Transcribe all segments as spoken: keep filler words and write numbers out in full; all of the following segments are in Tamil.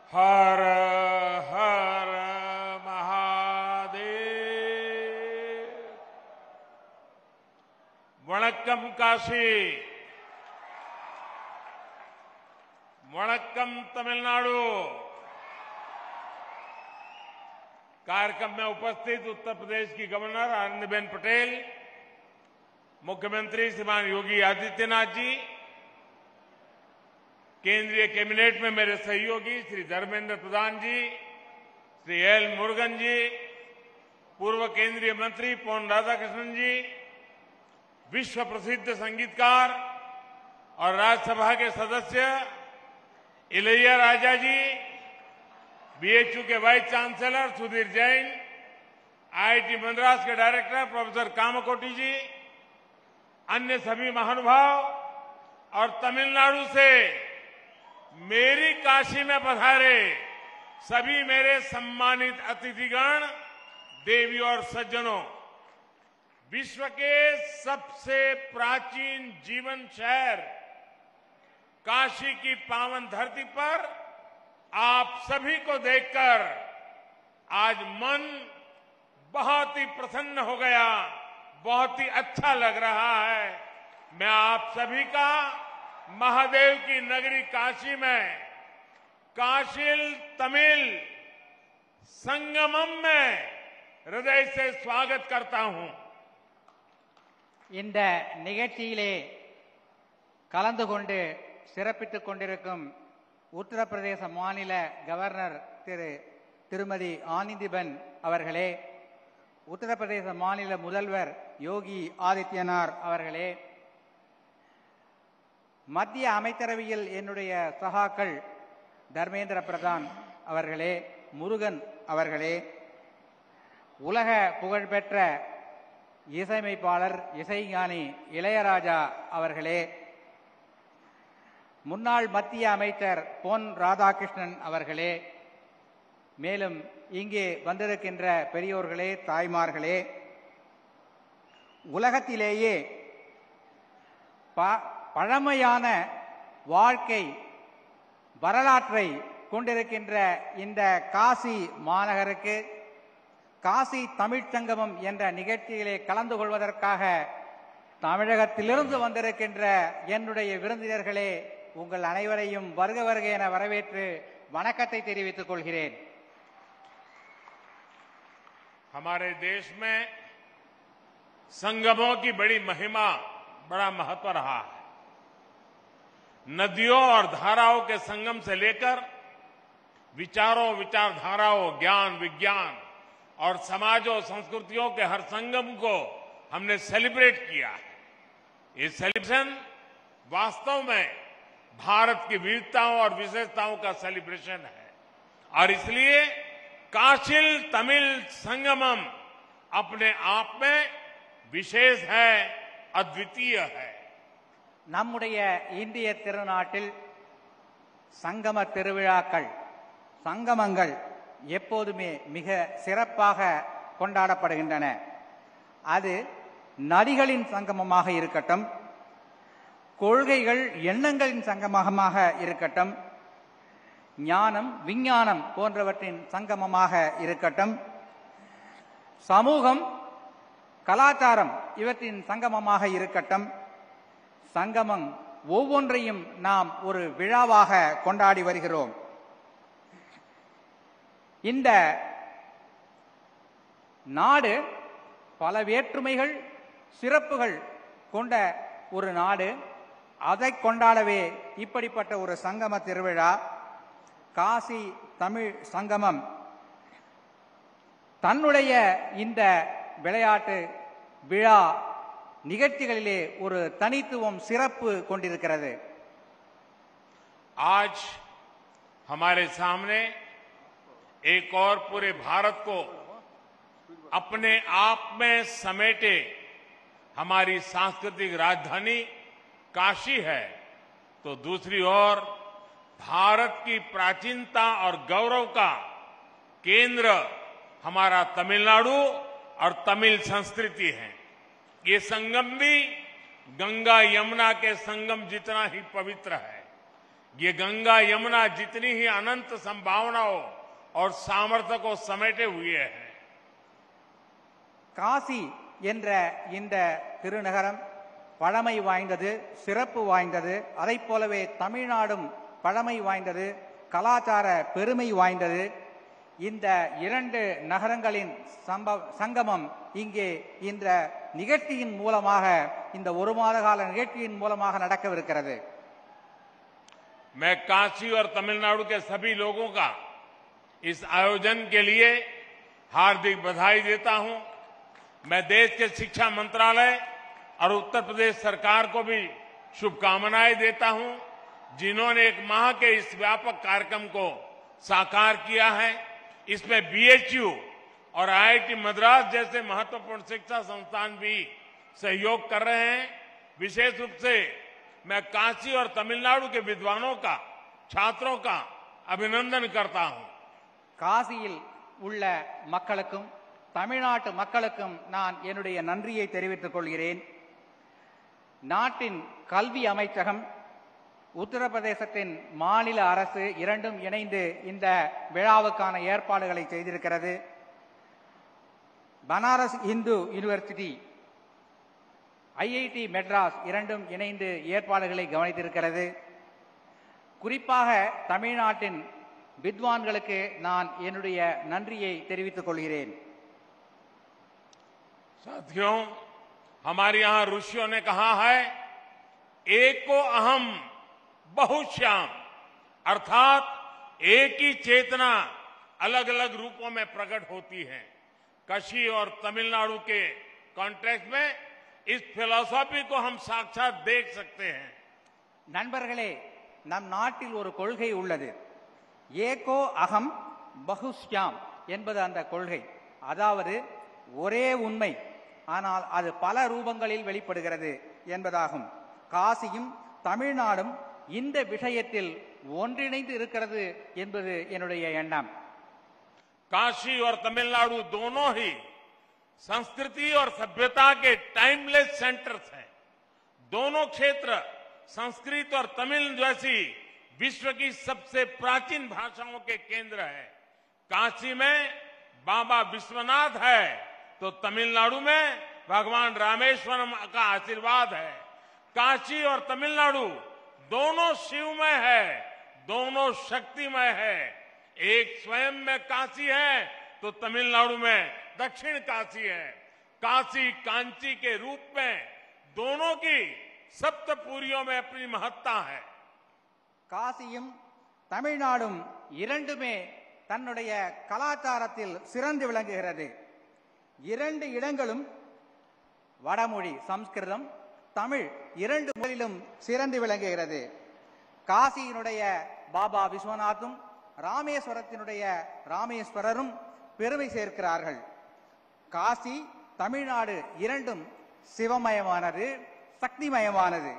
हर हर महादेव। वणक्कम काशी, वणक्कम तमिलनाडु। कार्यक्रम में उपस्थित उत्तर प्रदेश की गवर्नर आनंदीबेन पटेल, मुख्यमंत्री श्रीमान योगी आदित्यनाथ जी, केंद्रीय कैबिनेट में मेरे सहयोगी श्री धर्मेंद्र प्रधान जी, श्री एल मुरुगन जी, पूर्व केंद्रीय मंत्री पोन राधाकृष्णन जी, विश्व प्रसिद्ध संगीतकार और राज्यसभा के सदस्य इलैया राजा जी, बीएचयू के vice chancellor Sudhir Jain, IIT Madras के डायरेक्टर प्रोफेसर कामकोटी जी, अन्य सभी महानुभाव और तमिलनाडु से मेरी काशी में पधारे सभी मेरे सम्मानित अतिथिगण, देवी और सज्जनों, विश्व के सबसे प्राचीन जीवन शहर काशी की पावन धरती पर आप सभी को देखकर आज मन बहुत ही प्रसन्न हो गया, बहुत ही अच्छा लग रहा है। मैं आप सभी का महादेव की नगरी काशी में काशिल तमिल संगमम में हृदय से स्वागत करता हूं। இந்த நிகழ்ச்சியிலே கலந்து கொண்டு சிறப்பித்துக் கொண்டிருக்கும் உத்தரப்பிரதேச மாநில கவர்னர் திரு திருமதி ஆனந்திபென் அவர்களே, உத்தரப்பிரதேச மாநில முதல்வர் யோகி ஆதித்யநாத் அவர்களே, மத்திய அமைச்சரவையில் என்னுடைய சகாக்கள் தர்மேந்திர பிரதான் அவர்களே, முருகன் அவர்களே, உலக புகழ்பெற்ற இசையமைப்பாளர் இசைஞானி இளையராஜா அவர்களே, முன்னாள் மத்திய அமைச்சர் பொன் ராதாகிருஷ்ணன் அவர்களே, மேலும் இங்கே வந்திருக்கின்ற பெரியோர்களே, தாய்மார்களே, உலகத்திலேயே பழமையான வாழ்க்கை வரலாற்றை கொண்டிருக்கின்ற இந்த காசி மாநகருக்கு காசி தமிழ்ச் சங்கமம் என்ற நிகழ்ச்சியிலே கலந்து கொள்வதற்காக தமிழகத்திலிருந்து வந்திருக்கின்ற என்னுடைய விருந்தினர்களே, உங்கள் அனைவரையும் வருக வருக என வரவேற்று வணக்கத்தை தெரிவித்துக் கொள்கிறேன். हमारे देश में संगमों की बड़ी महिमा, बड़ा महत्व रहा है। नदियों और धाराओं के संगम से लेकर विचारों, विचारधाराओं, ज्ञान, विज्ञान और समाजों, संस्कृतियों के हर संगम को हमने सेलिब्रेट किया है। ये सेलिब्रेशन वास्तव में भारत की विविधताओं और विशेषताओं का सेलिब्रेशन है और इसलिए काशिल तमिल संगमम अपने आप में विशेष है, अद्वितीय है। நம்முடைய இந்திய திருநாட்டில் சங்கம திருவிழாக்கள், சங்கமங்கள் எப்போதுமே மிக சிறப்பாக கொண்டாடப்படுகின்றன. அது நதிகளின் சங்கமமாக இருக்கட்டும், கொள்கைகள் எண்ணங்களின் சங்கமமாக இருக்கட்டும், ஞானம் விஞ்ஞானம் போன்றவற்றின் சங்கமமாக இருக்கட்டும், சமூகம் கலாச்சாரம் இவற்றின் சங்கமமாக இருக்கட்டும், சங்கமம் ஒவ்வொன்றையும் நாம் ஒரு விழாவாக கொண்டாடி வருகிறோம். இந்த நாடு பல வேற்றுமைகள், சிறப்புகள் கொண்ட ஒரு நாடு. அதை கொண்டாடவே இப்படிப்பட்ட ஒரு சங்கம திருவிழா காசி தமிழ் சங்கமம் தன்னுடைய இந்த விளையாட்டு விழா நிகழ்ச்சிகளிலே ஒரு தனித்துவம், சிறப்பு கொண்டிருக்கிறது. आज हमारे सामने एक और पूरे भारत को अपने आप में समेटे हमारी सांस्कृतिक राजधानी काशी है, तो दूसरी ओर भारत की प्राचीनता और गौरव का केंद्र हमारा तमिलनाडु और तमिल संस्कृति है। ये संगम भी गंगा यमुना के संगम जितना ही पवित्र है। ये गंगा यमुना जितनी ही अनंत संभावनाओं और सामर्थ्य को समेटे हुए है। காசி என்ற இந்த திருநகரம் பழமை வாய்ந்தது, சிறப்பு வாய்ந்தது. அதைப் போலவே தமிழ்நாடும் பழமை வாய்ந்தது, கலாச்சார பெருமை வாய்ந்தது. இந்த இரண்டு நகரங்களின் சங்கமம் இங்கே இந்த நிகழ்ச்சியின் மூலமாக, இந்த ஒரு மாத கால நிகழ்ச்சியின் மூலமாக நடக்கவிருக்கிறது. मैं काशी और तमिलनाडु के सभी लोगों का इस आयोजन के लिए हार्दिक बधाई देता हूं। मैं देश के शिक्षा मंत्रालय और उत्तर प्रदेश सरकार को भी शुभकामनाएं देता हूं, जिन्होंने एक माह के इस व्यापक कार्यक्रम को साकार किया है। इसमें बीएचयू और आईआईटी मद्रास जैसे महत्वपूर्ण शिक्षा संस्थान भी सहयोग कर रहे हैं। विशेष रूप से मैं काशी और तमिलनाडु के विद्वानों का, छात्रों का अभिनंदन करता हूं। காசியில் உள்ள மக்களுக்கும் தமிழ்நாட்டு மக்களுக்கும் நான் என்னுடைய நன்றியை தெரிவித்துக் கொள்கிறேன். நாட்டின் கல்வி அமைச்சகம், உத்தரப்பிரதேசத்தின் மாநில அரசு இரண்டும் இணைந்து இந்த விழாவுக்கான ஏற்பாடுகளை செய்திருக்கிறது. பனாரஸ் இந்து யூனிவர்சிட்டி, ஐஐடி மெட்ராஸ் இரண்டும் இணைந்து ஏற்பாடுகளை கவனித்திருக்கிறது. குறிப்பாக தமிழ்நாட்டின் வித்வான்களுக்கு நான் என்னுடைய நன்றியை தெரிவித்துக் கொள்கிறேன். साथियों, हमारे यहां ऋषियों ने कहा है, एको अहम बहुश्याम, अर्थात एक ही चेतना अलग अलग रूपों में प्रकट होती है। काशी और तमिलनाडु के कॉन्टेक्स्ट में इस फिलॉसफी को हम साक्षात देख सकते हैं। நண்பர்களே, நம் நாட்டில் ஒரு கொள்கை உள்ளது. ஏகோ அகம் பகுஷ்யாம் என்பது அந்த கொள்கை. அதாவது ஒரே உண்மை, ஆனால் அது பல ரூபங்களில் வெளிப்படுகிறது என்பதாகும். காசியும் தமிழ்நாடும் இந்த விஷயத்தில் ஒன்றிணைந்து இருக்கிறது என்பது என்னுடைய எண்ணம். काशी और तमिलनाडु दोनों ही संस्कृति और सभ्यता के टाइमलेस सेंटर्स हैं। दोनों क्षेत्र संस्कृत और तमिल जैसी विश्व की सबसे प्राचीन भाषाओं के केंद्र हैं। काशी में बाबा विश्वनाथ है तो तमिलनाडु में भगवान रामेश्वरम का आशीर्वाद है। काशी और तमिलनाडु दोनों शिवमय है, दोनों शक्तिमय है। एक स्वयं में काशी है तो तमिलनाडु में दक्षिण काशी है। काशी कांची के रूप में दोनों की सप्तपुरियों में अपनी महत्ता है। காசியும் தமிழ்நாடும் இரண்டுமே தன்னுடைய கலாச்சாரத்தில் சிறந்து விளங்குகிறது. இரண்டு இடங்களும் வடமொழி சம்ஸ்கிருதம், தமிழ் இரண்டு மொழியிலும் சிறந்து விளங்குகிறது. காசியினுடைய பாபா விஸ்வநாத்தும் ராமேஸ்வரத்தினுடைய ராமேஸ்வரரும் பெருமை சேர்க்கிறார்கள். காசி தமிழ்நாடு இரண்டும் சிவமயமானது, சக்திமயமானது.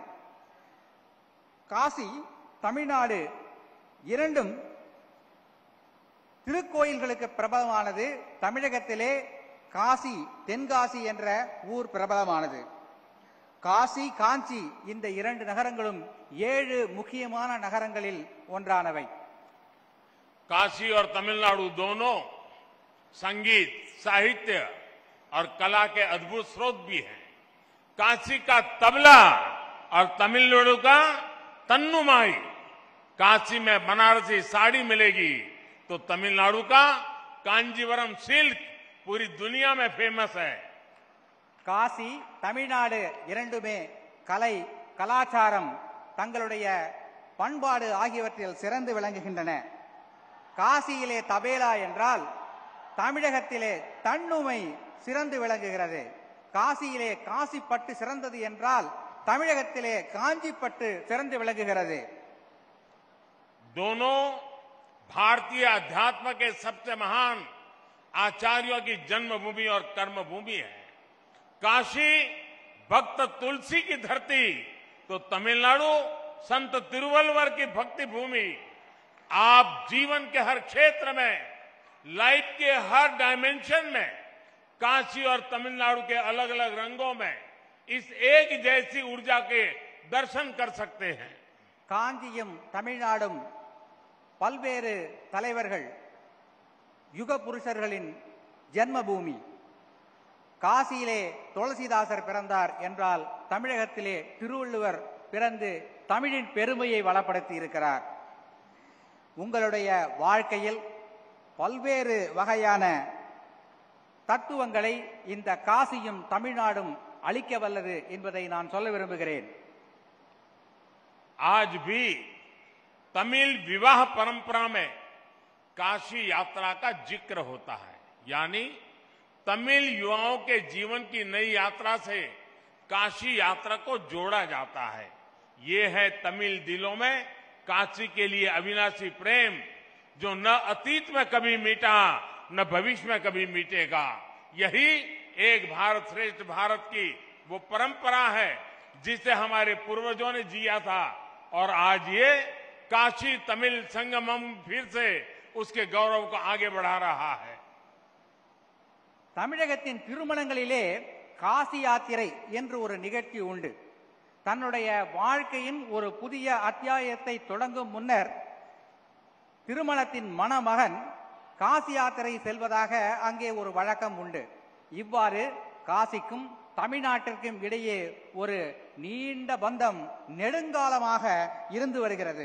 காசி தமிழ்நாடு இரண்டும் திருக்கோயில்களுக்கு பிரபலமானது. தமிழகத்திலே காசி, தென்காசி என்ற ஊர் பிரபலமானது. காசி, காஞ்சி இந்த இரண்டு நகரங்களும் ஏழு முக்கியமான நகரங்களில் ஒன்றானவை. काशी और तमिलनाडु दोनों संगीत, साहित्य और कला के अद्भुत स्रोत भी हैं। काशी का तबला और तमिलनाडु का तन्नुमाई। काशी में बनारसी साड़ी मिलेगी तो तमिलनाडु का कांजीवरम सिल्क पूरी दुनिया में फेमस है। காசி தமிழ்நாடு இரண்டுமே கலை, கலாச்சாரம், தங்களுடைய பண்பாடு ஆகியவற்றில் சிறந்து விளங்குகின்றன. காசியிலே தபேலா என்றால் தமிழகத்திலே தன்னுமை சிறந்து விளங்குகிறது. காசியிலே காசிப்பட்டு சிறந்தது என்றால் தமிழகத்திலே காஞ்சிப்பட்டு சிறந்து விளங்குகிறது. दोनों भारतीय अध्यात्म के सबसे महान आचार्यों की जन्मभूमि और कर्मभूमि है। काशी भक्त तुलसी की धरती तो तमिलनाडु संत तिरुवल्लुवर की भक्ति भूमि। आप जीवन के हर क्षेत्र में, लाइफ के हर डायमेंशन में काशी और तमिलनाडु के अलग अलग रंगों में इस एक जैसी ऊर्जा के दर्शन कर सकते हैं। காஞ்சியும் தமிழ்நாடும் பல்வேறு தலைவர்கள் யுக புருஷர்களின் ஜென்மபூமி. காசியிலே துளசிதாசர் பிறந்தார் என்றால் தமிழகத்திலே திருவள்ளுவர் பிறந்து தமிழின் பெருமையை வளப்படுத்தி இருக்கிறார். உங்களுடைய வாழ்க்கையில் பல்வேறு வகையான தத்துவங்களை இந்த காசியும் தமிழ்நாடும் அளிக்க வல்லது என்பதை நான் சொல்ல விரும்புகிறேன். आज भी तमिल विवाह परंपरा में काशी यात्रा का जिक्र होता है, यानी तमिल युवाओं के जीवन की नई यात्रा से काशी यात्रा को जोड़ा जाता है. ये है तमिल दिलों में काशी के लिए अविनाशी प्रेम, जो न अतीत में कभी मिटा न भविष्य में कभी मिटेगा. यही एक भारत श्रेष्ठ भारत की वो परंपरा है जिसे हमारे पूर्वजों ने जिया था, और आज ये काशी तमिल संगमम फिर से उसके गौरव को आगे बढ़ा रहा है. தமிழகத்தின் திருமணங்களிலே காசி யாத்திரை என்று ஒரு நிகழ்ச்சி உண்டு. தன்னுடைய வாழ்க்கையின் ஒரு புதிய அத்தியாயத்தை தொடங்கும் முன்னர் திருமணத்தின் மணமகன் காசி யாத்திரை செல்வதாக அங்கே ஒரு வழக்கம் உண்டு. இவ்வாறு காசிக்கும் தமிழ்நாட்டிற்கும் இடையே ஒரு நீண்ட பந்தம் நெடுங்காலமாக இருந்து வருகிறது.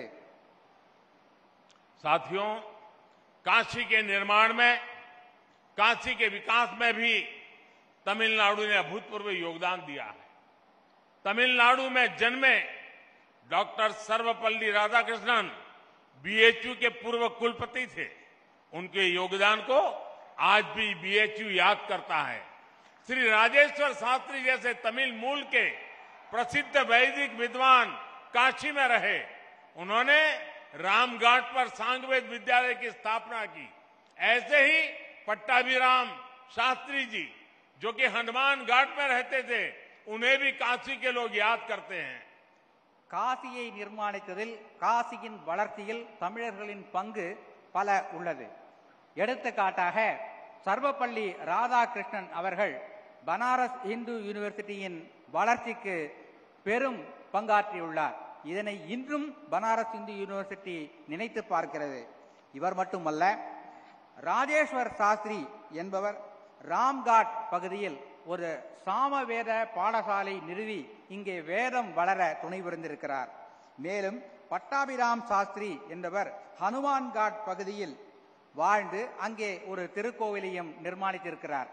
साथियों, काशी के निर्माण में, काशी के विकास में भी तमिलनाडु ने अभूतपूर्व योगदान दिया है. तमिलनाडु में जन्मे डॉक्टर सर्वपल्ली राधाकृष्णन बीएचयू के पूर्व कुलपति थे. उनके योगदान को आज भी बीएचयू याद करता है. श्री राजेश्वर शास्त्री जैसे तमिल मूल के प्रसिद्ध वैदिक विद्वान काशी में रहे. उन्होंने रामघाट पर सांगवेद विद्यालय की स्थापना की. ऐसे ही पट्टाभिराम शास्त्री जी, जो कि हनुमान घाट में रहते थे, उन्हें भी काशी के लोग याद करते हैं. காசியை நிர்மாணித்ததில் காசியின் வளர்ச்சியில் தமிழர்களின் பங்கு பல உள்ளது. எடுத்துக்காட்டாக சர்வப்பள்ளி ராதாகிருஷ்ணன் அவர்கள் பனாரஸ் இந்து யூனிவர்சிட்டியின் வளர்ச்சிக்கு பெரும் பங்காற்றியுள்ளார். இதனை இன்றும் பனாரஸ் இந்து யூனிவர்சிட்டி நினைத்து பார்க்கிறது. இவர் மட்டுமல்ல, ராஜேஸ்வர் சாஸ்திரி என்பவர் ராம்காட் பகுதியில் ஒரு சாமவேத பாடசாலை நிறுவி இங்கே வேதம் வளர துணை புரிந்திருக்கிறார். மேலும் பட்டாபிராம் சாஸ்திரி என்பவர் ஹனுமான்காட் பகுதியில் வாழ்ந்து அங்கே ஒரு திருக்கோவிலையும் நிர்மாணித்திருக்கிறார்.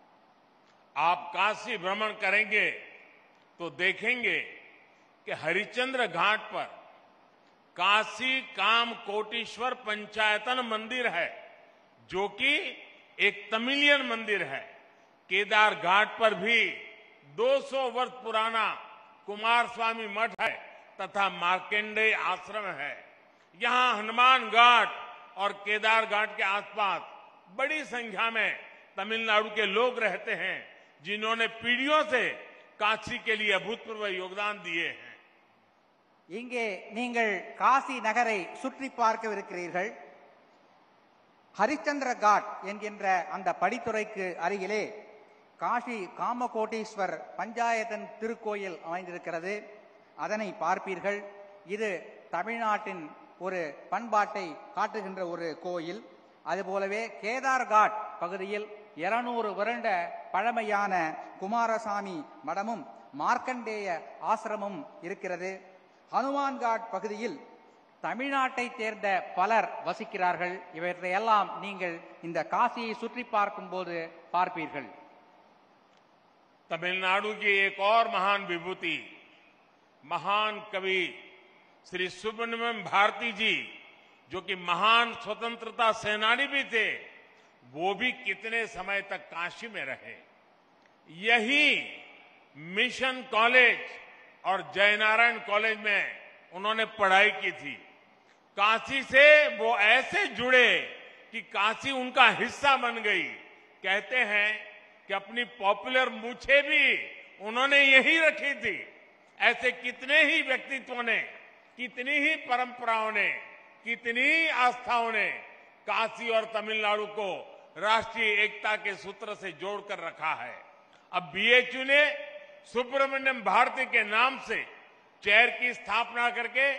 आप काशी भ्रमण करेंगे तो देखेंगे कि हरिश्चंद्र घाट पर काशी काम कोटीश्वर पंचायतन मंदिर है, जो कि एक तमिलियन मंदिर है. केदार घाट पर भी दो सौ वर्ष पुराना कुमार स्वामी मठ है तथा मार्कंडेय आश्रम है. यहां हनुमान घाट और केदार घाट के आसपास बड़ी संख्या में तमिलनाडु के लोग रहते हैं, जिन्होंने पीढ़ियों से काशी के लिए अभूतपूर्व योगदान दिए हैं. இங்கே நீங்கள் காசி நகரை சுற்றி பார்க்கவிருக்கிறீர்கள். ஹரிச்சந்திர காட் என்கின்ற அந்த படித்துறைக்கு அருகிலே காசி காமகோட்டீஸ்வர் பஞ்சாயத்தன் திருக்கோயில் அமைந்திருக்கிறது. அதனை பார்ப்பீர்கள். இது தமிழ்நாட்டின் ஒரு பண்பாட்டை காட்டுகின்ற ஒரு கோயில். அதுபோலவே கேதார் காட் பகுதியில் இருநூறு வருட பழமையான குமாரசாமி மடமும் மார்க்கண்டேய ஆசிரமும் இருக்கிறது. ஹனுமான்காட் பகுதியில் தமிழ்நாட்டை சேர்ந்த பலர் வசிக்கிறார்கள். இவற்றையெல்லாம் நீங்கள் இந்த காசியை சுற்றி பார்க்கும் போது பார்ப்பீர்கள். तमिलनाडु की एक और महान विभूति, महान कवि श्री सुब्रमण्यम भारती जी, जो कि महान स्वतंत्रता सेनानी भी थे, वो भी कितने समय तक काशी में रहे. यही मिशन कॉलेज और जयनारायण कॉलेज में उन्होंने पढ़ाई की थी. काशी से वो ऐसे जुड़े कि काशी उनका हिस्सा बन गई. कहते हैं कि अपनी पॉपुलर मूछें भी उन्होंने यही रखी थी. ऐसे कितने ही व्यक्तित्वों ने, कितनी ही परंपराओं ने, कितनी ही आस्थाओं ने काशी और तमिलनाडु को राष्ट्रीय एकता के सूत्र से जोड़कर रखा है. अब बीएचयू ने सुब्रमण्यम भारती के नाम से चेयर की स्थापना करके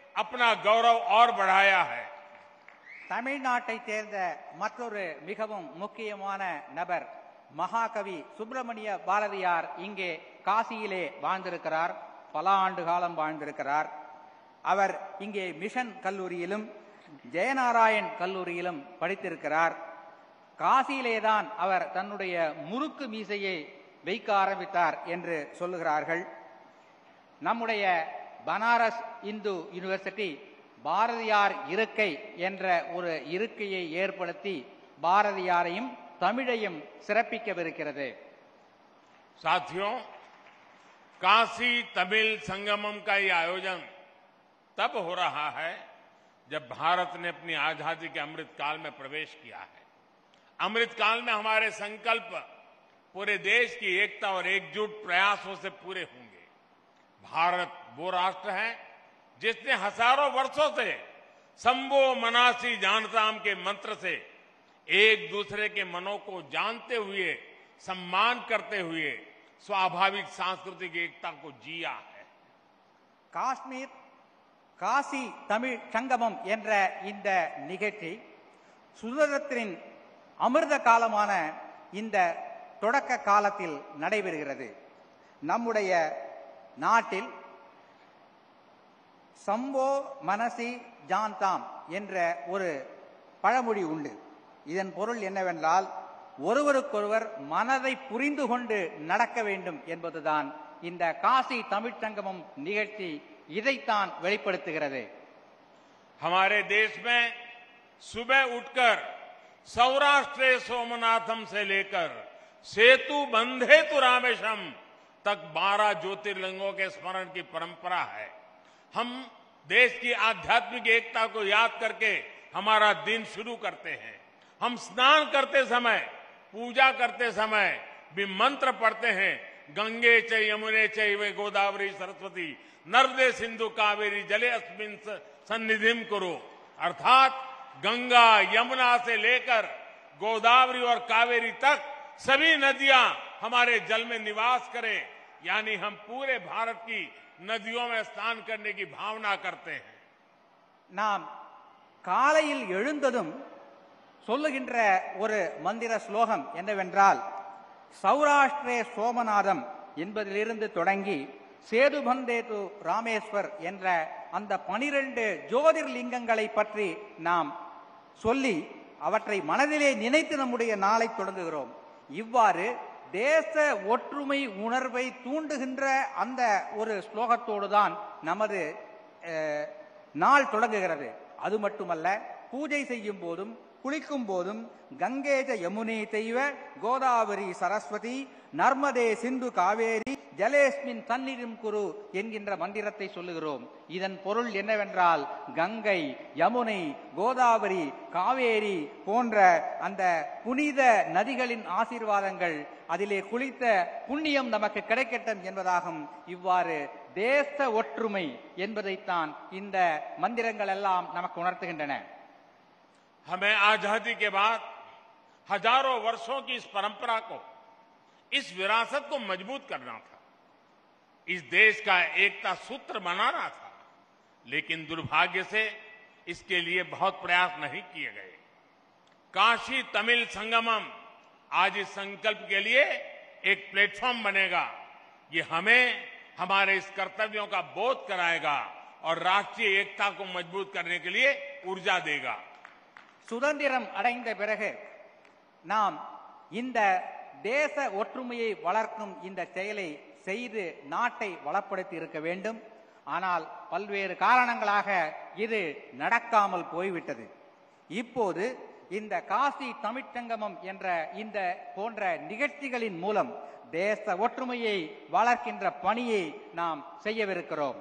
अपना गौरव और बढ़ाया है। தமிழ்நாட்டை சேர்ந்த மற்றொரு மிகவும் முக்கியமான நபர் மகாகவி சுப்பிரமணிய பாரதியார் இங்கே காசியிலே வாழ்ந்திருக்கிறார். பல ஆண்டு காலம் வாழ்ந்திருக்கிறார். அவர் இங்கே மிஷன் கல்லூரியிலும் ஜெயநாராயண் கல்லூரியிலும் படித்திருக்கிறார். காசியிலேதான் அவர் தன்னுடைய முறுக்கு மீசையை வைக்க ஆரம்பித்தார் என்று சொல்லுகிறார்கள். நம்முடைய பனாரஸ் இந்து யூனிவர்சிட்டி பாரதியார் இருக்கை என்ற ஒரு இருக்கையை ஏற்படுத்தி பாரதியாரையும் தமிழையும் சிறப்பிக்கவிருக்கிறது. साथियों, काशी तमिल संगमम का ये आयोजन तब हो रहा है जब भारत ने अपनी आजादी के अमृत काल में प्रवेश किया है। अमृत काल में हमारे संकल्प पूरे देश की एकता और एकजुट प्रयासों से पूरे होंगे। भारत वो राष्ट्र है जिसने हजारों वर्षों से संबो मनासी जानताम के मंत्र से एक दूसरे के मनों को जानते हुए सम्मान करते हुए स्वाभाविक सांस्कृतिक एकता को जिया है. காஷ்மீர் காசி தமிழ் சங்கமம் என்ற இந்த நிகழ்ச்சி சுதந்திரத்தின் அமிர்த காலமான இந்த தொடக்க காலத்தில் நடைபெறுகிறது. நம்முடைய நாட்டில் சம்போ மனசி ஜான்தாம் என்ற ஒரு பழமொழி உண்டு. இதன் பொருள் என்னவென்றால் ஒருவருக்கொருவர் மனதை புரிந்து கொண்டு நடக்க வேண்டும் என்பதுதான் இந்த காசி தமிழ்ச் சங்கமம் நிகழ்ச்சி இதைத்தான் வெளிப்படுத்துகிறது. हमारे देश में सुबह उठकर सौराष्ट्र सोमनाथम से लेकर सेतु बंधे तु रामेशम तक बारह ज्योतिर्लिंगों के स्मरण की परंपरा है. हम देश की आध्यात्मिक एकता को याद करके हमारा दिन शुरू करते हैं. हम स्नान करते समय, पूजा करते समय भी मंत्र पढ़ते हैं. गंगे च यमुने चैव गोदावरी सरस्वती नर्मदे सिंधु कावेरी जले अस्मिन् सन्निधिम करो. अर्थात गंगा यमुना से लेकर गोदावरी और कावेरी तक सभी नदियां हमारे जल में निवास करें. यानी हम पूरे भारत की नदियों में स्नान करने की भावना करते हैं. நாம் காலையில் எழுந்ததும் சொல்லுகின்ற ஒரு மந்திர ஸ்லோகம் என்னவென்றால் சௌராஷ்டிரே சோமநாதம் என்பதிலிருந்து தொடங்கி சேதுபந்தேது ராமேஸ்வர் என்ற அந்த பனிரெண்டு ஜோதிர்லிங்கங்களை பற்றி நாம் சொல்லி அவற்றை மனதிலே நினைத்து நம்முடைய நாளை தொடங்குகிறோம். இவ்வாறு தேச ஒற்றுமை உணர்வை தூண்டுகின்ற அந்த ஒரு ஸ்லோகத்தோடு தான் நமது நாள் தொடங்குகிறது. அது மட்டுமல்ல, பூஜை செய்யும் போதும் குளிக்கும் போதும் கங்கேஜ யமுனே தெய்வ கோதாவரி சரஸ்வதி நர்மதே சிந்து காவேரி ஜலேஸ்மின் தன்னிரும் குரு என்கின்ற மந்திரத்தை சொல்லுகிறோம். இதன் பொருள் என்னவென்றால் கங்கை, யமுனை, கோதாவரி, காவேரி போன்ற அந்த புனித நதிகளின் ஆசீர்வாதங்கள், அதிலே குளித்த புண்ணியம் நமக்கு கிடைக்கட்டும் என்பதாகும். இவ்வாறு தேச ஒற்றுமை என்பதைத்தான் இந்த மந்திரங்கள் எல்லாம் நமக்கு உணர்த்துகின்றன. हमें आजादी के बाद हजारों वर्षों की इस परंपरा को, इस विरासत को मजबूत करना था. इस देश का एकता सूत्र बनाना था. लेकिन दुर्भाग्य से इसके लिए बहुत प्रयास नहीं किए गए. काशी तमिल संगमम आज इस संकल्प के लिए एक प्लेटफॉर्म बनेगा. ये हमें हमारे इस कर्तव्यों का बोध कराएगा और राष्ट्रीय एकता को मजबूत करने के लिए ऊर्जा देगा. சுதந்திரம் அடைந்த பிறகு நாம் இந்த தேச ஒற்றுமையை வளர்க்கும் இந்த செயலை செய்து நாட்டை வளப்படுத்தி இருக்க வேண்டும். ஆனால் பல்வேறு காரணங்களாக இது நடக்காமல் போய்விட்டது. இப்போது இந்த காசி தமிழ்ச்சங்கமம் என்ற இந்த போன்ற நிகழ்ச்சிகளின் மூலம் தேச ஒற்றுமையை வளர்க்கின்ற பணியை நாம் செய்யவிருக்கிறோம்.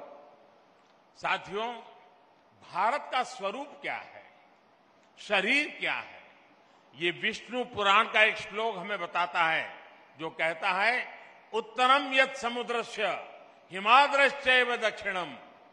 साथियों, भारत का स्वरूप क्या है, शरीर क्या है, ये विष्णु पुराण का एक श्लोक हमें बताता है, जो कहता है उत्तरम यत् समुद्रस्य हिमाद्रश्चैव दक्षिणम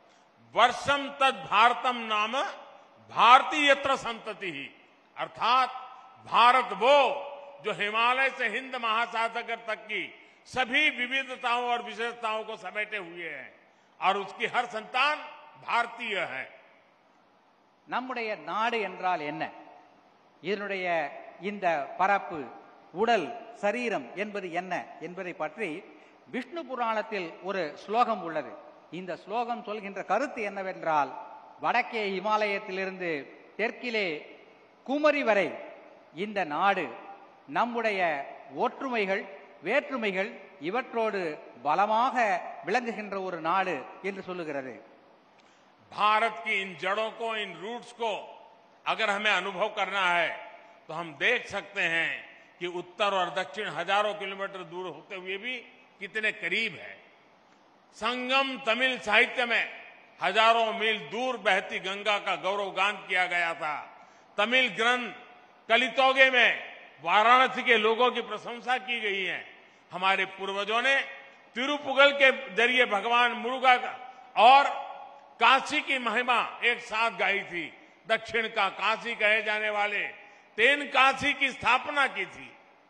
वर्षम तद भारतम नाम भारतीयत्र संतति. अर्थात भारत वो जो हिमालय से हिंद महासागर तक की सभी विविधताओं और विशेषताओं को समेटे हुए है और उसकी हर संतान भारतीय है। நம்முடைய நாடு என்றால் என்ன, இதனுடைய இந்த பரப்பு, உடல், சரீரம் என்பது என்ன என்பதை பற்றி விஷ்ணு புராணத்தில் ஒரு ஸ்லோகம் உள்ளது. இந்த ஸ்லோகம் சொல்கின்ற கருத்து என்னவென்றால், வடக்கே இமாலயத்திலிருந்து தெற்கிலே குமரி வரை இந்த நாடு நம்முடைய ஒற்றுமைகள், வேற்றுமைகள் இவற்றோடு பலமாக விளங்குகின்ற ஒரு நாடு என்று சொல்லுகிறது. भारत की इन जड़ों को, इन रूट्स को अगर हमें अनुभव करना है तो हम देख सकते हैं कि उत्तर और दक्षिण हजारों किलोमीटर दूर होते हुए भी कितने करीब है। संगम तमिल साहित्य में हजारों मील दूर बहती गंगा का गौरव गान किया गया था। तमिल ग्रंथ कलितोगे में वाराणसी के लोगों की प्रशंसा की गई है। हमारे पूर्वजों ने तिरुपुगल के जरिए भगवान मुरुगा और काशी की महिमा एक साथ गाई थी। दक्षिण का काशी कहे जाने वाले तेन काशी की स्थापना की थी।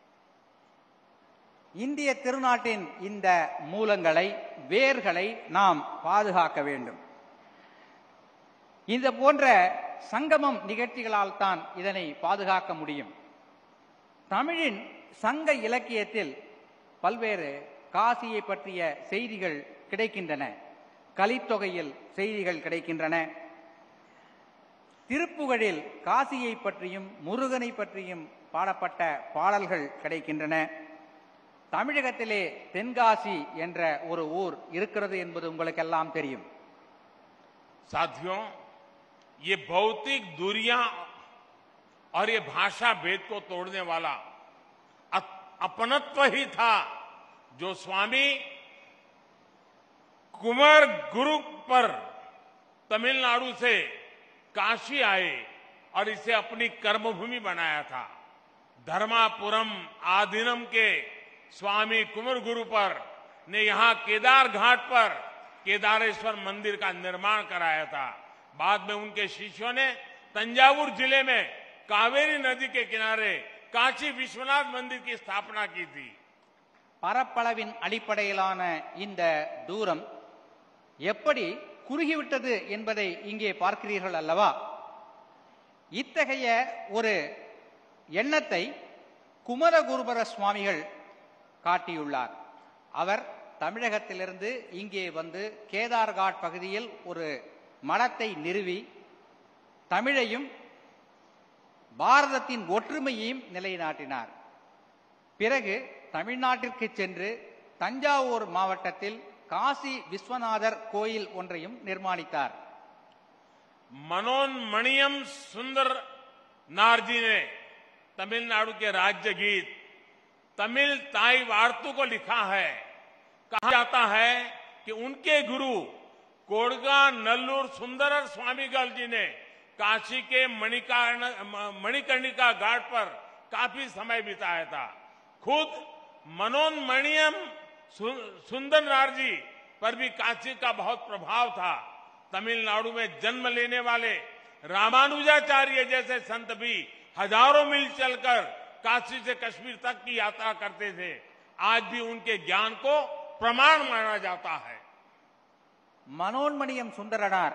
இந்திய திருநாட்டின் இந்த மூலங்களை, வேர்களை நாம் பாதுகாக்க வேண்டும். இந்த போன்ற சங்கமம் நிகழ்ச்சிகளால் தான் இதனை பாதுகாக்க முடியும். தமிழின் சங்க இலக்கியத்தில் பல்வேறு காசியை பற்றிய செய்திகள் கிடைக்கின்றன. கலித்தொகையில் செய்திகள் கிடைக்கின்றன. திருப்புகழில் காசியை பற்றியும் முருகனை பற்றியும் பாடப்பட்ட பாடல்கள் கிடைக்கின்றன. தமிழகத்திலே தென்காசி என்ற ஒரு ஊர் இருக்கிறது என்பது உங்களுக்கெல்லாம் தெரியும். साथियों, ये भौतिक दूरियां और ये भाषा भेद को तोड़ने वाला अपनत्व ही था जो स्वामी कुमार गुरु पर तमिलनाडु से काशी आए और इसे अपनी कर्मभूमि बनाया था। धर्मापुरम आधीनम के स्वामी कुमार गुरु पर ने यहां केदार घाट पर केदारेश्वर मंदिर का निर्माण कराया था। बाद में उनके शिष्यों ने तंजावुर जिले में कावेरी नदी के किनारे काशी विश्वनाथ मंदिर की स्थापना की थी। பரப்பளவின் அடிப்படையிலான இந்த தூரம் எப்படி குறுகிவிட்டது என்பதை இங்கே பார்க்கிறீர்கள் அல்லவா? இத்தகைய ஒரு எண்ணத்தை குமரகுருபர சுவாமிகள் காட்டியுள்ளார். அவர் தமிழகத்திலிருந்து இங்கே வந்து கேதார்காட் பகுதியில் ஒரு மடத்தை நிறுவி தமிழையும் பாரதத்தின் ஒற்றுமையையும் நிலைநாட்டினார். பிறகு தமிழ்நாட்டிற்கு சென்று தஞ்சாவூர் மாவட்டத்தில் காசி விஸ்வநாதர் கோயில் ஒன்றையும் நிர்மாணித்தார். मनोन्मणियम सुंदर नारजी ने तमिलनाडु के राज्य गीत तमिल ताई वार्तु को लिखा है। कहा जाता है कि उनके गुरु कोड़गा नल्लूर सुंदर स्वामीगल जी ने काशी के मणिकर्णिका घाट पर काफी समय बिताया था। खुद मनोन्मणियम सुंदर नारजी पर भी काशी का बहुत प्रभाव था। तमिलनाडु में जन्म लेने वाले रामानुजाचार्य जैसे संत भी हजारों मील चलकर काशी से कश्मीर तक की यात्रा करते थे। आज भी उनके ज्ञान को प्रमाण माना जाता है। மனோன்மணியம் சுந்தரனார்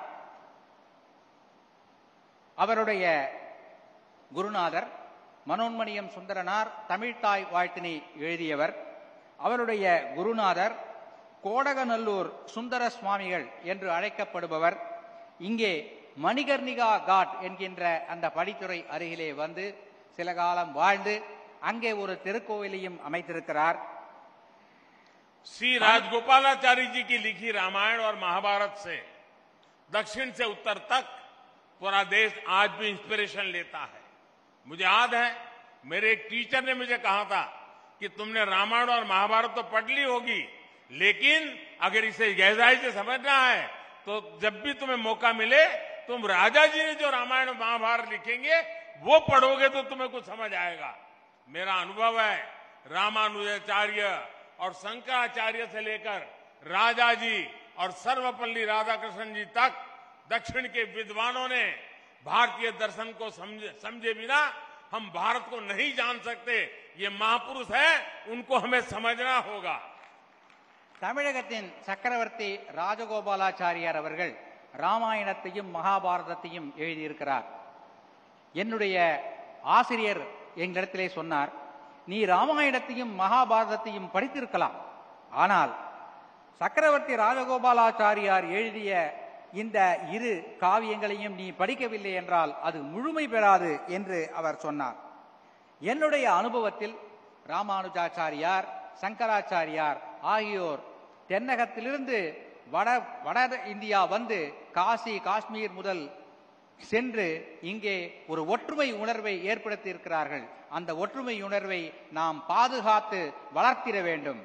அவருடைய குருநாதர். மனோன்மணியம் சுந்தரனார் தமிழ்தாய் வாழ்த்தினை எழுதியவர். அவருடைய குருநாதர் கோடகநல்லூர் சுந்தர சுவாமிகள் என்று அழைக்கப்படுபவர். இங்கே மணிகர்ணிகா காட் என்கின்ற அந்த படித்துறை அருகிலே வந்து சில காலம் வாழ்ந்து அங்கே ஒரு திருக்கோவிலையும் அமைத்திருக்கிறார். श्री राजगोपालाचारी जी की लिखी रामायण और महाभारत से दक्षिण से उत्तर तक पूरा देश आज भी इंस्पिरेशन लेता है। मुझे याद है मेरे एक टीचर ने मुझे कहा था कि तुमने रामायण और महाभारत तो पढ़ ली होगी, लेकिन अगर इसे गहराई से समझना है तो जब भी तुम्हें मौका मिले तुम राजा जी ने जो रामायण और महाभारत लिखेंगे वो पढ़ोगे तो तुम्हें कुछ समझ आएगा। मेरा अनुभव है रामानुजाचार्य और शंकराचार्य से लेकर राजा जी और सर्वपल्ली राधाकृष्ण जी तक दक्षिण के विद्वानों ने भारतीय दर्शन को समझे, समझे बिना हम भारत को नहीं जान सकते। ये महापुरुष है, उनको हमें समझना होगा। தமிழகத்தின் சக்கரவர்த்தி ராஜகோபாலாச்சாரியார் அவர்கள் ராமாயணத்தையும் மகாபாரதத்தையும் எழுதியிருக்கிறார். என்னுடைய ஆசிரியர் எங்களிடத்திலே சொன்னார், நீ ராமாயணத்தையும் மகாபாரதத்தையும் படித்திருக்கலாம், ஆனால் சக்கரவர்த்தி ராஜகோபாலாச்சாரியார் எழுதிய இந்த இரு காவியங்களையும் நீ படிக்கவில்லை என்றால் அது முழுமை பெறாது என்று அவர் சொன்னார். என்னுடைய அனுபவத்தில் ராமானுஜாச்சாரியார், சங்கராச்சாரியார் ஆகியோர் தென்னகத்திலிருந்து வட வட இந்தியா வந்து காசி காஷ்மீர் முதல் சென்று இங்கே ஒரு ஒற்றுமை உணர்வை ஏற்படுத்தி இருக்கிறார்கள். அந்த ஒற்றுமை உணர்வை நாம் பாதுகாத்து வளர்த்திட வேண்டும்.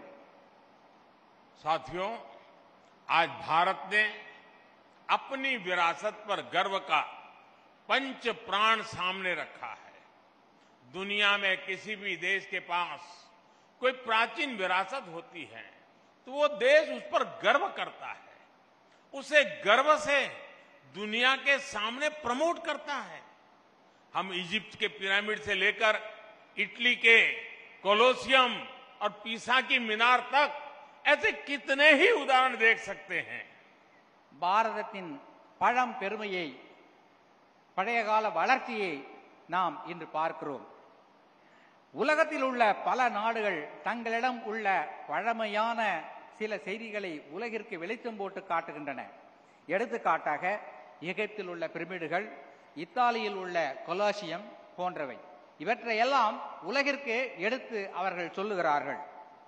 साथियों, आज भारत ने अपनी विरासत पर गर्व का पंच प्राण सामने रखा है. दुनिया में किसी भी देश के पास कोई प्राचीन विरासत होती है तो वो देश उस पर गर्व करता है, उसे गर्व से दुनिया के सामने प्रमोट करता है. हम इजिप्ट के पिरामिड से लेकर इटली के कोलोसियम और पीसा की मीनार तक ऐसे कितने ही उदाहरण देख सकते हैं. பாரதத்தின் பழம் பெருமையை, பழைய கால வளர்ச்சியை நாம் இன்று பார்க்கிறோம். உலகத்தில் உள்ள பல நாடுகள் தங்களிடம் உள்ள பழமையான சில செய்திகளை உலகிற்கு வெளிச்சம் போட்டு காட்டுகின்றன. எடுத்துக்காட்டாக எகிப்தில் உள்ள பிரமிடுகள், இத்தாலியில் உள்ள கொலாசியம் போன்றவை. இவற்றையெல்லாம் உலகிற்கு எடுத்து அவர்கள் சொல்லுகிறார்கள்.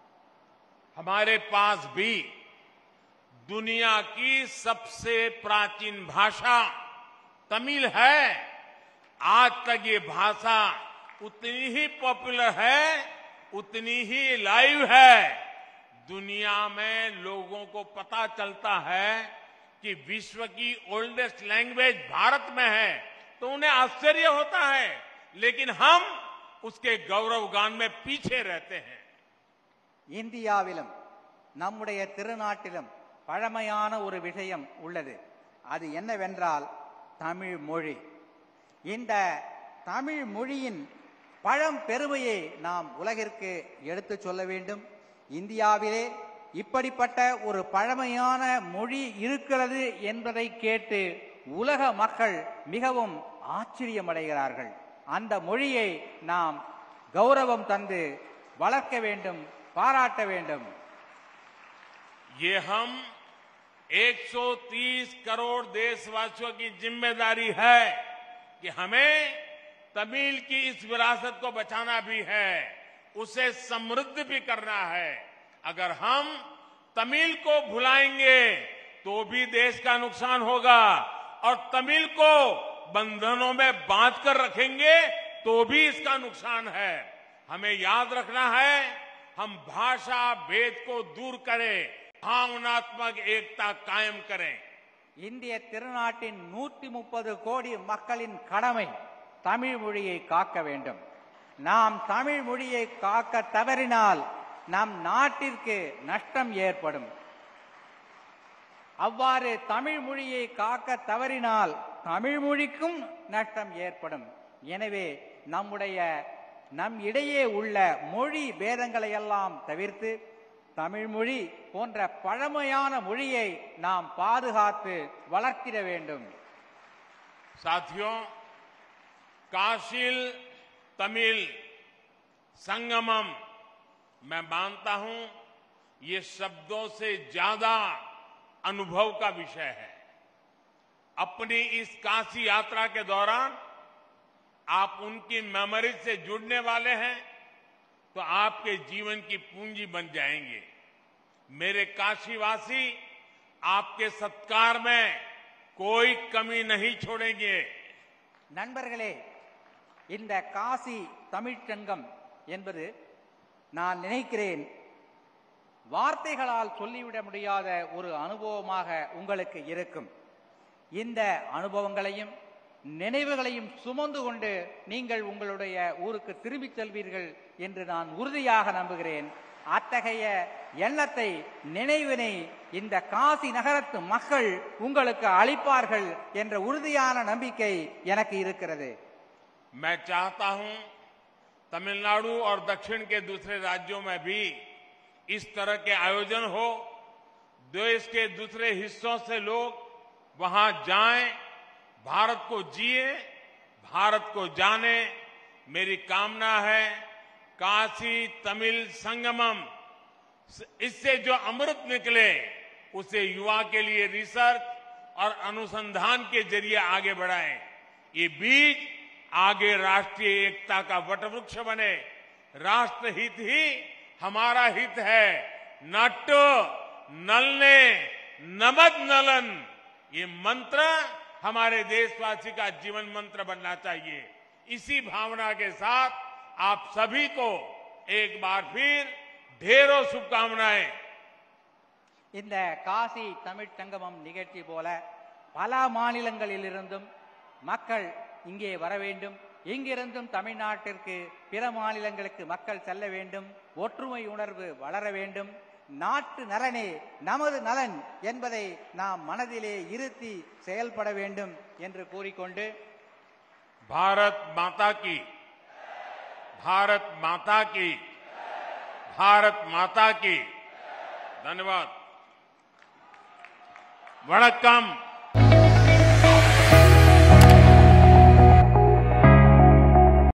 हमारे पास भी दुनिया की सबसे प्राचीन भाषा तमिल है. आज तक ये भाषा उतनी ही पॉपुलर है, उतनी ही लाइव है. दुनिया में लोगों को पता चलता है कि विश्व की ओल्डेस्ट लैंग्वेज भारत में है तो उन्हें आश्चर्य होता है, लेकिन हम उसके गौरवगान में पीछे रहते हैं. இந்தியாவிலும் நம்முடைய திருநாட்டிலும் பழமையான ஒரு விஷயம் உள்ளது. அது என்னவென்றால் தமிழ் மொழி. இந்த தமிழ் மொழியின் பழம் பெருமையை நாம் உலகிற்கு எடுத்து சொல்ல வேண்டும். இந்தியாவிலே இப்படிப்பட்ட ஒரு பழமையான மொழி இருக்கிறது என்பதை கேட்டு உலக மக்கள் மிகவும் ஆச்சரியமடைகிறார்கள். அந்த மொழியை நாம் கௌரவம் தந்து வளர்க்க வேண்டும், பாராட்ட வேண்டும். ये हम एक सौ तीस करोड़ देशवासियों की जिम्मेदारी है कि हमें तमिल की इस विरासत को बचाना भी है, उसे समृद्ध भी करना है. अगर हम तमिल को भुलाएंगे तो भी देश का नुकसान होगा, और तमिल को बंधनों में बांध कर रखेंगे तो भी इसका नुकसान है. हमें याद रखना है, हम भाषा भेद को दूर करें, भावनात्मक एकता कायम करें. இந்திய திருநாட்டின் நூற்றி முப்பது கோடி மக்களின் கடமை தமிழ் மொழியை காக்க வேண்டும். நாம் தமிழ் மொழியை காக்க தவறினால் நம் நாட்டிற்கு நஷ்டம் ஏற்படும். அவ்வாறு தமிழ் மொழியை காக்க தவறினால் தமிழ் மொழிக்கும் நஷ்டம் ஏற்படும். எனவே நம்முடைய நம் இடையே உள்ள மொழி பேதங்களை எல்லாம் தவிர்த்து தமிழ் மொழி போன்ற பழமையான மொழியை நாம் பாதுகாத்து வளர்த்திட வேண்டும். साथियों, काशिल तमिल संगमम मैं मानता हूं ये शब्दों से ज्यादा अनुभव का विषय है. अपनी इस काशी यात्रा के दौरान आप उनकी मेमोरी से जुड़ने वाले हैं तो आपके जीवन की पूंजी बन जाएंगे. मेरे काशीवासी आपके सत्कार में कोई कमी नहीं छोड़ेंगे. நண்பர்களே, இந்த காசி தமிழ்ச்சங்கம் என்பது நான் நினைக்கிறேன் வார்த்தைகளால் சொல்லிவிட முடியாத ஒரு அனுபவமாக உங்களுக்கு இருக்கும். இந்த அனுபவங்களையும் நினைவுகளையும் சுமந்து கொண்டு நீங்கள் உங்களுடைய ஊருக்கு திரும்பிச் செல்வீர்கள் என்று நான் உறுதியாக நம்புகிறேன். அத்தகைய எண்ணத்தை, நினைவினை இந்த காசி நகரத்து மக்கள் உங்களுக்கு அளிப்பார்கள் என்ற உறுதியான நம்பிக்கை எனக்கு இருக்கிறது. मैं चाहता हूं तमिलनाडु और दक्षिण के दूसरे राज्यों में भी इस तरह के आयोजन हो. देश के दूसरे हिस्सों से लोग वहां जाएं, भारत को जिए, भारत को जाने। मेरी कामना है काशी तमिल संगमम, इससे जो अमृत निकले उसे युवा के लिए रिसर्च और अनुसंधान के जरिए आगे बढ़ाएं। ये बीज आगे राष्ट्रीय एकता का वटवृक्ष बने। राष्ट्र हित ही हमारा हित है। नाट्यो नलने नमद नलन, ये मंत्र हमारे देशवासी का जीवन मंत्र बनना चाहिए। इसी भावना के साथ आप सभी को एक बार फिर ढेरों शुभकामनाएं। இந்த காசி தமிழ் சங்கமம் நிகழ்ச்சி போல பல மாநிலங்களிலிருந்தும் மக்கள் இங்கே வர வேண்டும். இங்கிருந்தும் தமிழ்நாட்டிற்கு பிற மாநிலங்களுக்கு மக்கள் செல்ல வேண்டும். ஒற்றுமை உணர்வு வளர வேண்டும். நாட்டு நலனே நமது நலன் என்பதை நாம் மனதிலே இருத்தி செயல்பட வேண்டும் என்று கூறிக்கொண்டு, भारत माता की, भारत माता की, भारत माता की। धन्यवाद। वणक्कम।